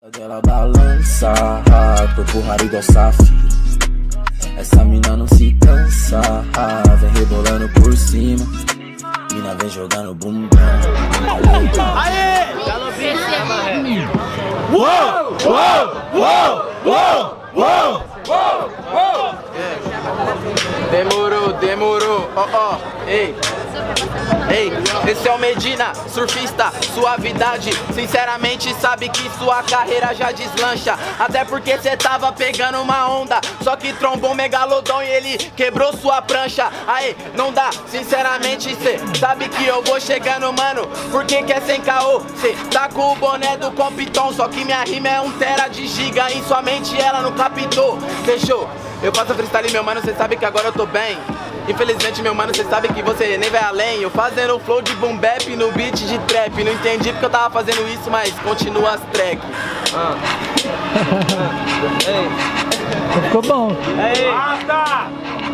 Ela balança, corpo raro igual safira. Essa mina não se cansa, vem rebolando por cima. Mina vem jogando bumbum. Aê! Galopinho! Uou! Uou! Uou! Uou! Uou! Uou! Uou! Demorou, demorou, ei. Ei, esse é o Medina, surfista, suavidade. Sinceramente sabe que sua carreira já deslancha. Até porque cê tava pegando uma onda, só que trombou um megalodon e ele quebrou sua prancha. Aí, não dá, sinceramente cê sabe que eu vou chegando, mano. Porque que é sem caô, cê tá com o boné do Compton. Só que minha rima é 1 tera de giga, em sua mente ela não captou. Fechou? Eu faço freestyle, meu mano, cê sabe que agora eu tô bem. Infelizmente, meu mano, cê sabe que você nem vai além. Eu fazendo flow de boom bap no beat de trap. Não entendi porque eu tava fazendo isso, mas continua as track. Ficou bom. Ei! Mata!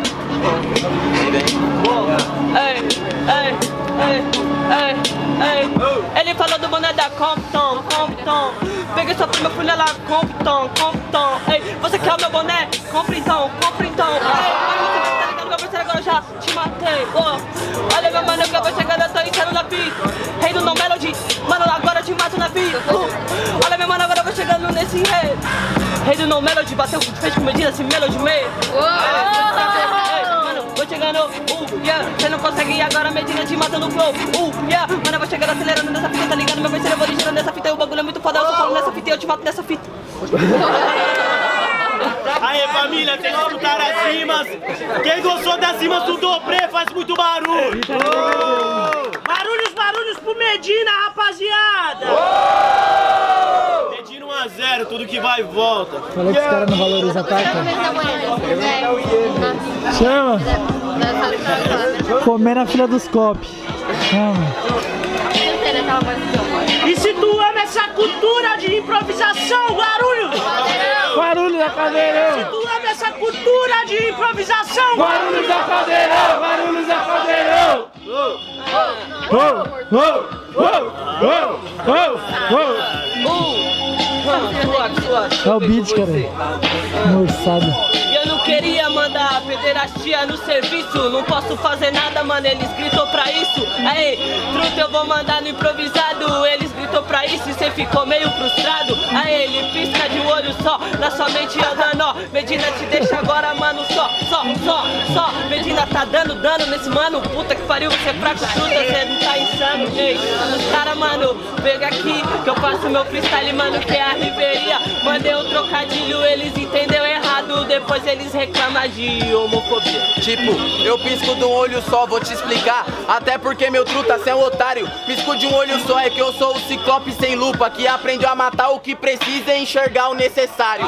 Ele falou do boné da Compton. Peguei sua prima, fui lá, Compton. Ei, você quer o meu boné? Compre então. Ei, mas você tá ligado, meu parceiro, agora eu já te matei. Olha, meu mano, que eu vou chegando, eu tô entrando na pista. Rei do No Melody, mano, agora eu te mato na pista. Olha, meu mano, agora eu vou chegando nesse rei. Rei do No Melody, bateu, fez com Medina, esse Melody meio. Vou chegando, yeah, cê não consegue ir agora, Medina te matando no flow, yeah, mano, eu vou chegando acelerando nessa fita, tá ligado? Meu parceiro, eu vou ligeirando nessa fita, e o bagulho é muito foda, eu só falo nessa fita e eu te mato nessa fita. Aê, família, tem que escutar as rimas. Quem gostou das rimas do Dobré faz muito barulho. Barulhos pro Medina, rapaziada. Medina 1 a 0, tudo que vai e volta. Falei que os caras não valorizam a taca. Chama! Comer na fila dos copos. Chama! E se tu ama essa cultura de improvisação, Guarulhos! Barulho da cadeira! Se tu ama essa cultura de improvisação, Barulho da cadeira! Barulho da cadeira! É o beat, cara. Moçada. Eu não queria mandar pederastia no serviço. Não posso fazer nada, mano, eles gritou pra isso. Aí, truta, eu vou mandar no improvisado. Eles gritou pra isso e cê ficou meio frustrado. Aí, ele pisca de um olho só, na sua mente eu dando ó. Medina te deixa agora, mano, só. Medina tá dando dano nesse mano. Puta que pariu, você é fraco, truta, cê não tá insano. Ei, os cara, mano, pega aqui que eu faço meu freestyle, mano, que é a riveria. Mandei um trocadilho, eles entenderam errado. Depois eles reclamam de homofobia. Tipo, eu pisco de um olho só, vou te explicar. Até porque meu truta, cê é um otário. Pisco de um olho só, é que eu sou o ciclope sem lupa, que aprendeu a matar o que precisa e enxergar o necessário.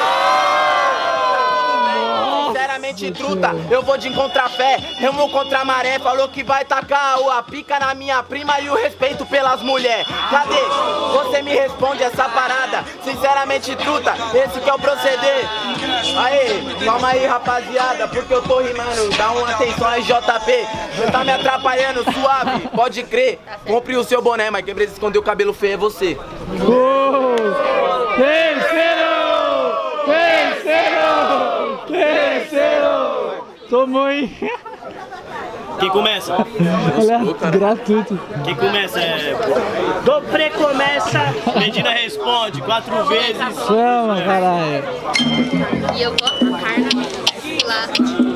Sinceramente, truta, eu vou de encontrar fé. Eu vou contra a maré, falou que vai tacar a pica na minha prima e o respeito pelas mulheres. Cadê? Você me responde essa parada. Sinceramente, truta, esse que é o proceder. Aê, calma aí, rapaziada, porque eu tô rimando. Dá uma atenção aí, JP. Você tá me atrapalhando, suave, pode crer. Compre o seu boné, mas quem precisa esconder o cabelo feio é você. Terceiro! Tomou, hein? Quem começa? Olha, gratuito. Quem começa é... Dobré começa, Medina responde 4 vezes. Chama, caralho. E eu gosto da carne lá.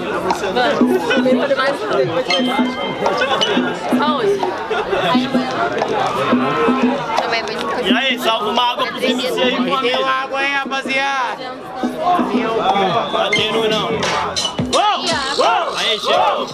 Aonde? E aí, salva uma água pros MC aí, família. Tem uma água aí, rapaziada. Tá tendo não. Aí, chegou.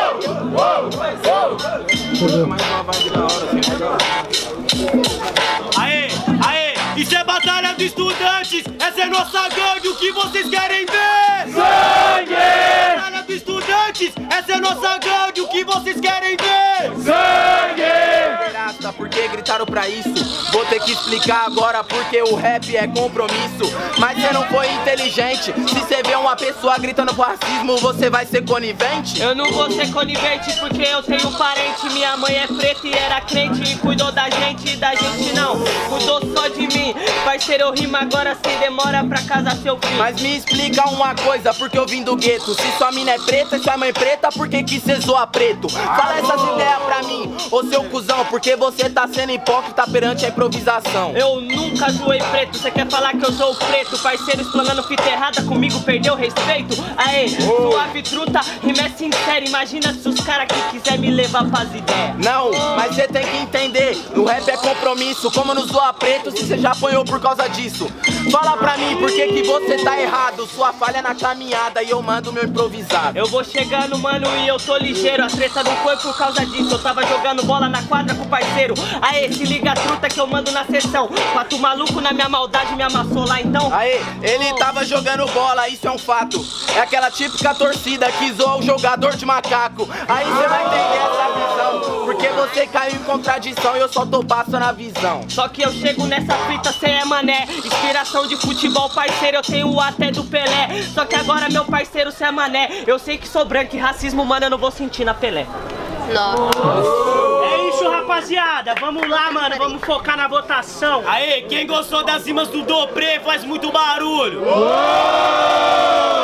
Aê, isso é batalha de estudantes. Essa é nossa gangue, o que vocês querem ver? Sangue! Batalha de estudantes, essa é nossa gangue, o que vocês querem ver? Sangue! Por que gritaram pra isso? Vou ter ter que explicar agora porque o rap é compromisso. Mas você não foi inteligente. Se você vê uma pessoa gritando pro racismo, você vai ser conivente? Eu não vou ser conivente porque eu tenho um parente. Minha mãe é preta e era crente e cuidou da gente não. Cuidou só de mim. Parceiro, eu rimo agora sem demora pra casa seu filho. Mas me explica uma coisa, porque eu vim do gueto. Se sua mina é preta e sua mãe é preta, por que cê zoa preto? Fala essas ideias pra mim, ô seu cuzão, porque você tá sendo hipócrita perante a improvisação. Eu nunca zoei preto, cê quer falar que eu sou preto? Parceiro explanando fita errada comigo, perdeu respeito? Aê, suave truta, rima é sincera. Imagina se os caras que quiser me levar pras ideias. Não, mas cê tem que entender, no rap é compromisso. Como não zoa preto se cê já apanhou por causa disso? Fala pra mim, por que você tá errado? Sua falha na caminhada e eu mando meu improvisado. Eu vou chegando, mano, e eu tô ligeiro. A treta não foi por causa disso. Eu tava jogando bola na quadra com o parceiro. Aê, se liga a truta que eu mando na sessão. Quatro maluco na minha maldade me amassou lá então. Aê, ele tava jogando bola, isso é um fato. É aquela típica torcida que zoa o jogador de macaco. Aí você vai entender essa visão, porque você caiu em contradição e eu só tô passando a visão. Só que eu chego nessa fita, cê é mané. Inspiração de futebol, parceiro, eu tenho até do Pelé. Só que agora, meu parceiro, cê é mané. Eu sei que sou branco e racismo, mano, eu não vou sentir na Pelé. Nossa. É isso, rapaziada. Vamos lá, mano. Vamos focar na votação. Aê, quem gostou das rimas do Dobrê faz muito barulho.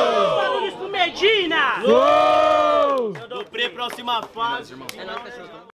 Barulhos pro Medina. Dobrê, próxima fase.